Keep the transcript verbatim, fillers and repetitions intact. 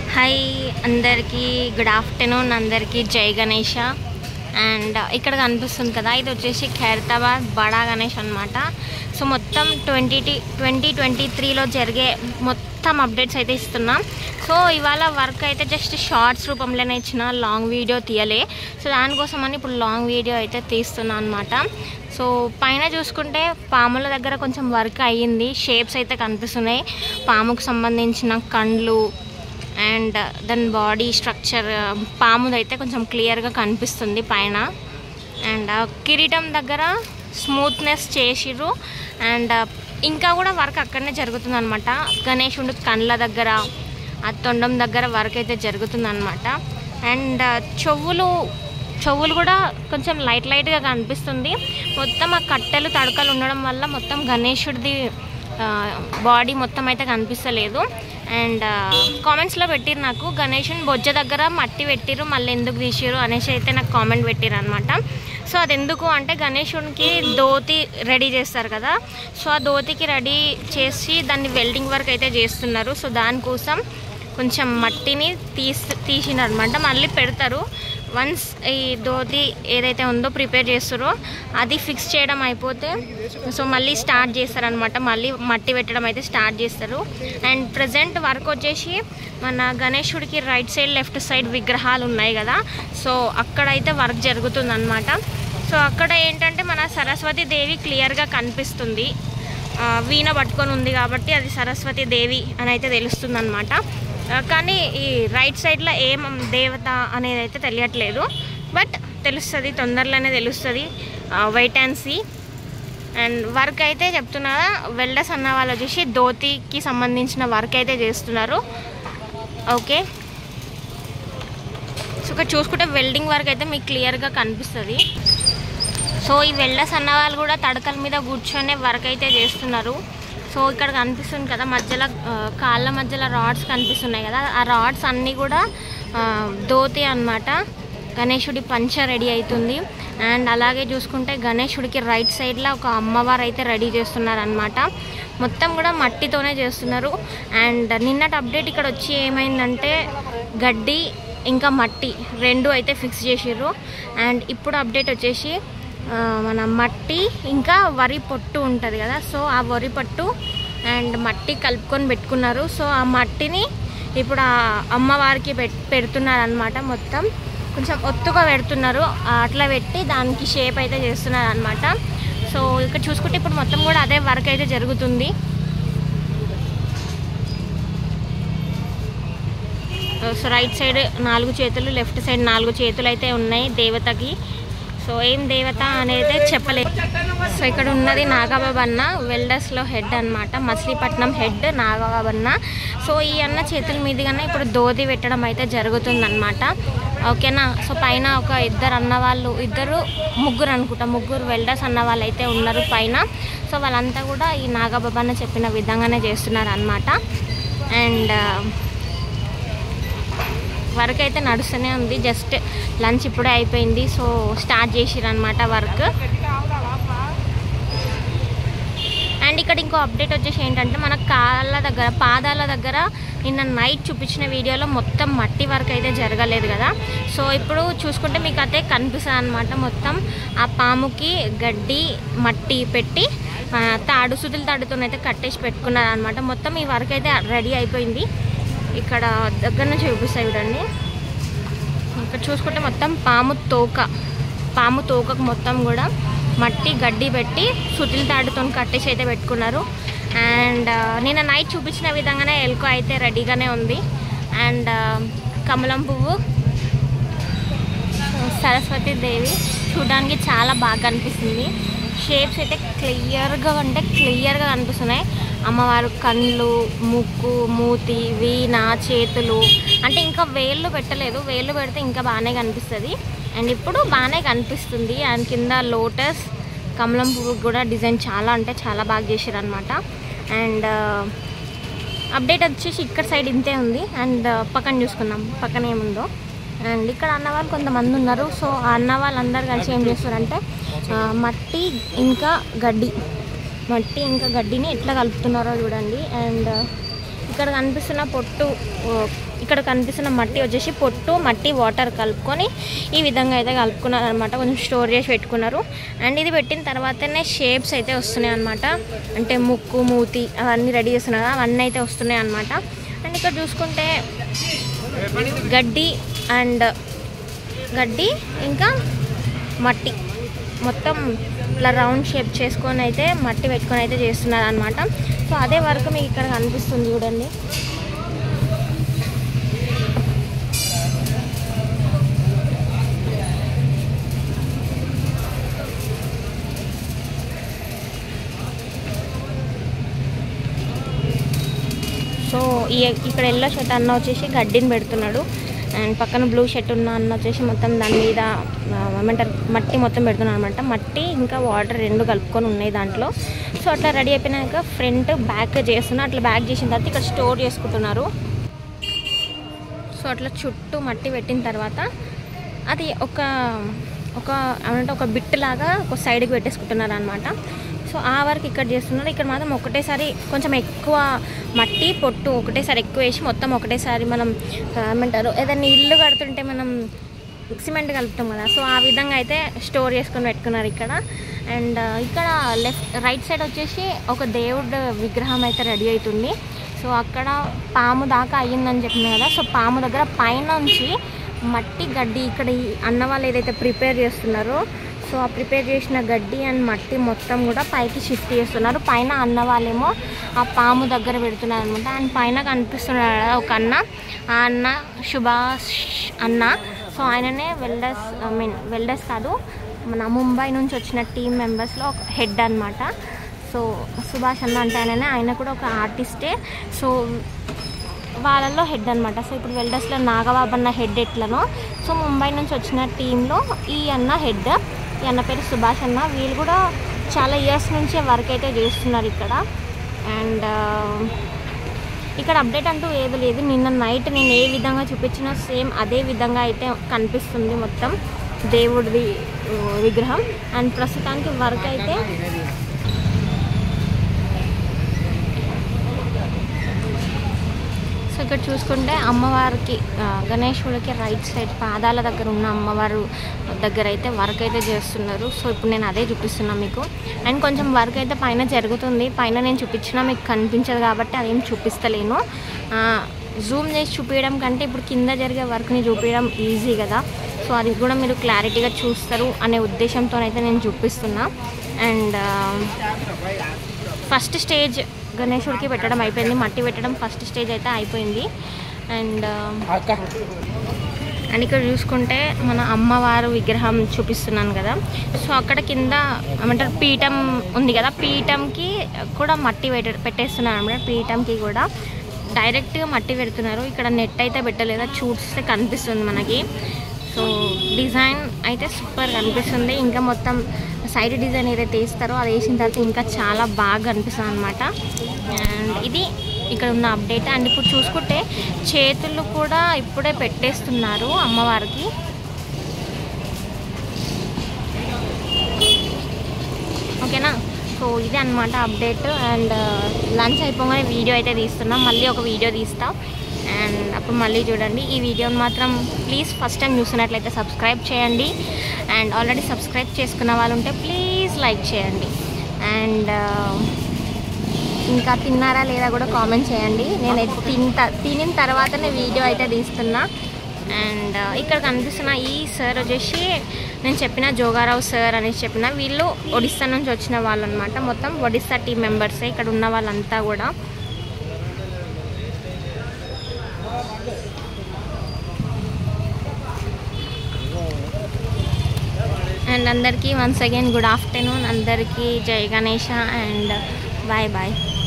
Hi అందరికీ good afternoon అందరికీ జై గణేష. అండ్ ఇక్కడ కనిపిస్తుంది కదా, ఇది వచ్చేసి ఖైరతాబాద్ బడా గణేష్ అనమాట. సో మొత్తం ట్వంటీ ట్వంటీ ట్వంటీ త్రీలో జరిగే మొత్తం అప్డేట్స్ అయితే ఇస్తున్నాం. సో ఇవాళ వర్క్ అయితే జస్ట్ షార్ట్స్ రూపంలోనే ఇచ్చిన, లాంగ్ వీడియో తీయలే. సో దానికోసమని ఇప్పుడు లాంగ్ వీడియో అయితే తీస్తున్నాను అనమాట. సో పైన చూసుకుంటే పాముల దగ్గర కొంచెం వర్క్ అయ్యింది, షేప్స్ అయితే కనిపిస్తున్నాయి. పాముకు సంబంధించిన కండ్లు అండ్ దాని బాడీ స్ట్రక్చర్ పాముదైతే కొంచెం క్లియర్గా కనిపిస్తుంది పైన. అండ్ కిరీటం దగ్గర స్మూత్నెస్ చేసిర్రు. అండ్ ఇంకా కూడా వర్క్ అక్కడనే జరుగుతుంది అనమాట. గణేశుడి కండ్ల దగ్గర, ఆ తొండం దగ్గర వర్క్ అయితే జరుగుతుంది అనమాట. అండ్ చెవులు చెవులు కూడా కొంచెం లైట్ లైట్గా కనిపిస్తుంది. మొత్తం ఆ కట్టెలు తడకలు ఉండడం వల్ల మొత్తం గణేశుడిది బాడీ మొత్తం అయితే కనిపిస్తలేదు. అండ్ కామెంట్స్లో పెట్టిరు నాకు, గణేషుని బొజ్జ దగ్గర మట్టి పెట్టిరు, మళ్ళీ ఎందుకు తీసిరు అనేసి అయితే నాకు కామెంట్ పెట్టిరు అనమాట. సో అది ఎందుకు అంటే గణేశునికి ధోతి రెడీ చేస్తారు కదా, సో ఆ ధోతికి రెడీ చేసి దాన్ని వెల్డింగ్ వర్క్ అయితే చేస్తున్నారు. సో దానికోసం కొంచెం మట్టిని తీసి తీసినారు అనమాట. మళ్ళీ పెడతారు వన్స్ ఈ ధోతి ఏదైతే ఉందో ప్రిపేర్ చేస్తారో అది ఫిక్స్ చేయడం అయిపోతే సో మళ్ళీ స్టార్ట్ చేస్తారనమాట. మళ్ళీ మట్టి పెట్టడం అయితే స్టార్ట్ చేస్తారు. అండ్ ప్రజెంట్ వర్క్ వచ్చేసి మన గణేశుడికి రైట్ సైడ్ లెఫ్ట్ సైడ్ విగ్రహాలు ఉన్నాయి కదా, సో అక్కడైతే వర్క్ జరుగుతుంది అనమాట. సో అక్కడ ఏంటంటే మన సరస్వతి దేవి క్లియర్గా కనిపిస్తుంది, వీణ పట్టుకొని ఉంది కాబట్టి అది సరస్వతి దేవి అని అయితే తెలుస్తుంది అనమాట. కానీ ఈ రైట్ సైడ్లో ఏం దేవత అనేది అయితే తెలియట్లేదు, బట్ తెలుస్తుంది, తొందరలోనే తెలుస్తుంది. Wait and see. And work అయితే చెప్తున్నా, వెల్డర్స్ అన్న వాళ్ళు వచ్చేసి ధోతికి సంబంధించిన వర్క్ అయితే చేస్తున్నారు. ఓకే, సో ఇక్కడ చూసుకుంటే వెల్డింగ్ వర్క్ అయితే మీకు క్లియర్గా కనిపిస్తుంది. సో ఈ వెల్డర్స్ అన్న వాళ్ళు కూడా తడకల మీద కూర్చొని వర్క్ అయితే చేస్తున్నారు. సో ఇక్కడ కనిపిస్తుంది కదా, మధ్యలో కాళ్ళ మధ్యలో రాడ్స్ కనిపిస్తున్నాయి కదా, ఆ రాడ్స్ అన్నీ కూడా ధోతి అన్నమాట. గణేశుడి పంచ రెడీ అవుతుంది. అండ్ అలాగే చూసుకుంటే గణేశుడికి రైట్ సైడ్లో ఒక అమ్మవారు అయితే రెడీ చేస్తున్నారు అనమాట. మొత్తం కూడా మట్టితోనే చేస్తున్నారు. అండ్ నిన్నటి అప్డేట్ ఇక్కడ వచ్చి ఏమైందంటే గడ్డి ఇంకా మట్టి రెండు అయితే ఫిక్స్ చేసిర్రు. అండ్ ఇప్పుడు అప్డేట్ వచ్చేసి మన మట్టి ఇంకా వరి పొట్టు ఉంటుంది కదా, సో ఆ వరి పొట్టు అండ్ మట్టి కలుపుకొని పెట్టుకున్నారు. సో ఆ మట్టిని ఇప్పుడు ఆ అమ్మవారికి పెట్ పెడుతున్నారు అనమాట. మొత్తం కొంచెం ఒత్తుగా పెడుతున్నారు, అట్లా పెట్టి దానికి షేప్ అయితే చేస్తున్నారు అనమాట. సో ఇక్కడ చూసుకుంటే ఇప్పుడు మొత్తం కూడా అదే వర్క్ అయితే జరుగుతుంది. సో రైట్ సైడ్ నాలుగు చేతులు, లెఫ్ట్ సైడ్ నాలుగు చేతులు అయితే ఉన్నాయి దేవతకి. సో ఏం దేవత అనేది చెప్పలేదు. సో ఇక్కడ ఉన్నది నాగబాబన్న, వెల్డర్స్లో హెడ్ అనమాట, మచిలీపట్నం హెడ్ నాగబాబన్న. సో ఈ అన్న చేతుల మీదుగానే ఇప్పుడు ధోతి పెట్టడం అయితే జరుగుతుంది అనమాట. ఓకేనా. సో పైన ఒక ఇద్దరు అన్న వాళ్ళు, ఇద్దరు ముగ్గురు అనుకుంటా, ముగ్గురు వెల్డర్స్ అన్న వాళ్ళు అయితే ఉన్నారు పైన. సో వాళ్ళంతా కూడా ఈ నాగబాబన్న చెప్పిన విధంగానే చేస్తున్నారు అనమాట. అండ్ వర్క్ అయితే నడుస్తూనే ఉంది. జస్ట్ లంచ్ ఇప్పుడే అయిపోయింది, సో స్టార్ట్ చేసిరు అనమాట వర్క్. అండ్ ఇక్కడ ఇంకో అప్డేట్ వచ్చేసి ఏంటంటే మన కాళ్ళ దగ్గర, పాదాల దగ్గర నిన్న నైట్ చూపించిన వీడియోలో మొత్తం మట్టి వర్క్ అయితే జరగలేదు కదా, సో ఇప్పుడు చూసుకుంటే మీకు అయితే కనిపిస్తుంది అనమాట. మొత్తం ఆ పాముకి గడ్డి మట్టి పెట్టి తాడు సుతులు తాడుతోనైతే కట్టేసి పెట్టుకున్నారు అనమాట. మొత్తం ఈ వర్క్ అయితే రెడీ అయిపోయింది. ఇక్కడ దగ్గర నుంచి చూపిస్తాయి చూడండి. ఇక్కడ చూసుకుంటే మొత్తం పాము తోక, పాము తోకకు మొత్తం కూడా మట్టి గడ్డి పెట్టి సుతిల తాడుతో కట్టేసి అయితే పెట్టుకున్నారు. అండ్ నేను నైట్ చూపించిన విధంగానే ఎలుక అయితే రెడీగానే ఉంది. అండ్ కమలం పువ్వు, సరస్వతి దేవి చూడడానికి చాలా బాగా కనిపిస్తుంది. షేప్స్ అయితే క్లియర్గా అంటే క్లియర్గా కనిపిస్తున్నాయి. అమ్మవారు కళ్ళు, ముక్కు, మూతి, వీణ, చేతులు, అంటే ఇంకా వేళ్ళు పెట్టలేదు, వేళ్ళు పెడితే ఇంకా బాగానే కనిపిస్తుంది. అండ్ ఇప్పుడు బాగానే కనిపిస్తుంది. అండ్ కింద లోటస్, కమలం పువ్వు కూడా డిజైన్ చాలా అంటే చాలా బాగా చేశారు అనమాట. అండ్ అప్డేట్ వచ్చేసి ఇక్కడ సైడ్ ఇంతే ఉంది. అండ్ పక్కన చూసుకుందాం పక్కన ఏముందో. అండ్ ఇక్కడ అన్న వాళ్ళు కొంతమంది ఉన్నారు. సో ఆ అన్న వాళ్ళందరూ కలిసి ఏం చేస్తారంటే మట్టి ఇంకా గడ్డి, మట్టి ఇంకా గడ్డిని ఎట్లా కలుపుతున్నారో చూడండి. అండ్ ఇక్కడ కనిపిస్తున్న పొట్టు ఇక్కడ కనిపిస్తున్న మట్టి వచ్చేసి పొట్టు మట్టి వాటర్ కలుపుకొని ఈ విధంగా అయితే కలుపుకున్నారు అనమాట. కొంచెం స్టోర్ చేసి పెట్టుకున్నారు. అండ్ ఇది పెట్టిన తర్వాతనే షేప్స్ అయితే వస్తున్నాయి అనమాట. అంటే ముక్కు మూతి అవన్నీ రెడీ చేస్తున్నారు, అవన్నీ అయితే వస్తున్నాయి అనమాట. అండ్ ఇక్కడ చూసుకుంటే గడ్డి అండ్ గడ్డి ఇంకా మట్టి మొత్తం ఇలా రౌండ్ షేప్ చేసుకొని అయితే మట్టి పెట్టుకొని అయితే చేస్తున్నారు అనమాట. సో అదే వర్క్ మీకు ఇక్కడ కనిపిస్తుంది చూడండి. సో ఈ ఇక్కడ ఎల్లో షర్ట్ అన్న వచ్చేసి గడ్డిని పెడుతున్నాడు. అండ్ పక్కన బ్లూ షర్ట్ ఉన్న అన్న వచ్చేసి మొత్తం దాని మీద ఏమంటారు మట్టి మొత్తం పెడుతున్నాడు అనమాట. మట్టి ఇంకా వాటర్ రెండు కలుపుకొని ఉన్నాయి దాంట్లో. సో అట్లా రెడీ అయిపోయినాక ఫ్రంట్ బ్యాక్ చేస్తున్నారు. అట్లా బ్యాక్ చేసిన తర్వాత ఇక్కడ స్టోర్ చేసుకుంటున్నారు. సో అట్లా చుట్టూ మట్టి పెట్టిన తర్వాత అది ఒక ఒక ఏమంటే ఒక బిట్ లాగా ఒక సైడ్కి పెట్టేసుకుంటున్నారు అనమాట. సో ఆ వర్క్ ఇక్కడ చేస్తున్నారు. ఇక్కడ మాత్రం ఒకటేసారి కొంచెం ఎక్కువ మట్టి పొట్టు ఒకటేసారి ఎక్కువ వేసి మొత్తం ఒకటేసారి మనం ఏమంటారు ఏదైనా ఇల్లు కడుతుంటే మనం సిమెంట్ కలుపుతాం కదా, సో ఆ విధంగా అయితే స్టోర్ చేసుకొని పెట్టుకున్నారు ఇక్కడ. అండ్ ఇక్కడ లెఫ్ట్ రైట్ సైడ్ వచ్చేసి ఒక దేవుడు విగ్రహం అయితే రెడీ అవుతుంది. సో అక్కడ పాము దాకా అయ్యిందని చెప్పింది కదా, సో పాము దగ్గర పైనుంచి మట్టి గడ్డి ఇక్కడ ఈ అన్న వాళ్ళు ఏదైతే ప్రిపేర్ చేస్తున్నారో సో ఆ ప్రిపేర్ చేసిన గడ్డి అండ్ మట్టి మొత్తం కూడా పైకి షిఫ్ట్ చేస్తున్నారు. పైన అన్న వాళ్ళేమో ఆ పాము దగ్గర పెడుతున్నారు అనమాట. అండ్ పైన కనిపిస్తున్నారు కదా ఒక అన్న, ఆ అన్న సుభాష్ అన్న. సో ఆయననే వెల్డర్స్ ఐ మీన్ వెల్డర్స్ కాదు మన ముంబై నుంచి వచ్చిన టీమ్ మెంబర్స్లో ఒక హెడ్ అనమాట. సో సుభాష్ అన్న అంటే ఆయననే, ఆయన కూడా ఒక ఆర్టిస్టే. సో వాళ్ళల్లో హెడ్ అనమాట. సో ఇప్పుడు వెల్డర్స్లో నాగబాబు అన్న హెడ్ ఎట్లనో, సో ముంబై నుంచి వచ్చిన టీంలో ఈ అన్న హెడ్. ఈ అన్న పేరు సుభాష్ అన్న. వీళ్ళు కూడా చాలా ఇయర్స్ నుంచే వర్క్ అయితే చేస్తున్నారు ఇక్కడ. అండ్ ఇక్కడ అప్డేట్ అంటూ ఏది లేదు. నిన్న నైట్ నేను ఏ విధంగా చూపించినా సేమ్ అదే విధంగా అయితే కనిపిస్తుంది మొత్తం దేవుడిది విగ్రహం. అండ్ ప్రస్తుతానికి వర్క్ అయితే సో ఇక్కడ చూసుకుంటే అమ్మవారికి గణేశుడికి రైట్ సైడ్ పాదాల దగ్గర ఉన్న అమ్మవారు దగ్గర అయితే వర్క్ అయితే చేస్తున్నారు. సో ఇప్పుడు నేను అదే చూపిస్తున్నాను మీకు. అండ్ కొంచెం వర్క్ అయితే పైన జరుగుతుంది. పైన నేను చూపించినా మీకు కనిపించదు కాబట్టి అదేం చూపిస్తలేను. జూమ్ చేసి చూపించడం కంటే ఇప్పుడు కింద జరిగే వర్క్ని చూపించడం ఈజీ కదా. సో అది కూడా మీరు క్లారిటీగా చూస్తారు అనే ఉద్దేశంతో అయితే నేను చూపిస్తున్నా. అండ్ ఫస్ట్ స్టేజ్ గణేశుడికి పెట్టడం అయిపోయింది. మట్టి పెట్టడం ఫస్ట్ స్టేజ్ అయితే అయిపోయింది. అండ్ అండ్ ఇక్కడ చూసుకుంటే మన అమ్మవారు విగ్రహం చూపిస్తున్నాను కదా, సో అక్కడ కింద ఏమంటారు పీఠం ఉంది కదా, పీఠంకి కూడా మట్టి పెట్ట పెట్టేస్తున్నారు అనమాట. పీఠంకి కూడా డైరెక్ట్గా మట్టి పెడుతున్నారు. ఇక్కడ నెట్ అయితే పెట్టలేదు, చూస్తే కనిపిస్తుంది మనకి. సో డిజైన్ అయితే సూపర్ కనిపిస్తుంది. ఇంకా మొత్తం సైడ్ డిజైన్ ఏదైతే వేస్తారో అది వేసిన తర్వాత ఇంకా చాలా బాగా కనిపిస్తుంది అనమాట. అండ్ ఇది ఇక్కడ ఉన్న అప్డేట్. అండ్ ఇప్పుడు చూసుకుంటే చేతులు కూడా ఇప్పుడే పెట్టేస్తున్నారు అమ్మవారికి. ఓకేనా, సో ఇదే అనమాట అప్డేట్. అండ్ లంచ్ అయిపోగానే వీడియో అయితే తీస్తున్నాం, మళ్ళీ ఒక వీడియో తీస్తా. అండ్ అప్పుడు మళ్ళీ చూడండి. ఈ వీడియోని మాత్రం ప్లీజ్ ఫస్ట్ టైం చూస్తున్నట్లయితే సబ్స్క్రైబ్ చేయండి. అండ్ ఆల్రెడీ సబ్స్క్రైబ్ చేసుకున్న వాళ్ళు ఉంటే ప్లీజ్ లైక్ చేయండి. అండ్ ఇంకా తిన్నారా లేదా కూడా కామెంట్ చేయండి. నేను తింటా తినిన తర్వాతనే వీడియో అయితే తీస్తున్నా. అండ్ ఇక్కడ కనిపిస్తున్న ఈ సార్ వచ్చేసి నేను చెప్పిన జోగారావు సార్ అనేసి చెప్పిన, వీళ్ళు ఒడిస్సా నుంచి వచ్చిన వాళ్ళు అనమాట. మొత్తం ఒడిస్సా టీం మెంబర్సే ఇక్కడ ఉన్న వాళ్ళంతా కూడా. అండ్ అందరికీ వన్స్ అగైన్ గుడ్ ఆఫ్టర్నూన్. అందరికీ జై గణేష అండ్ బాయ్ బాయ్.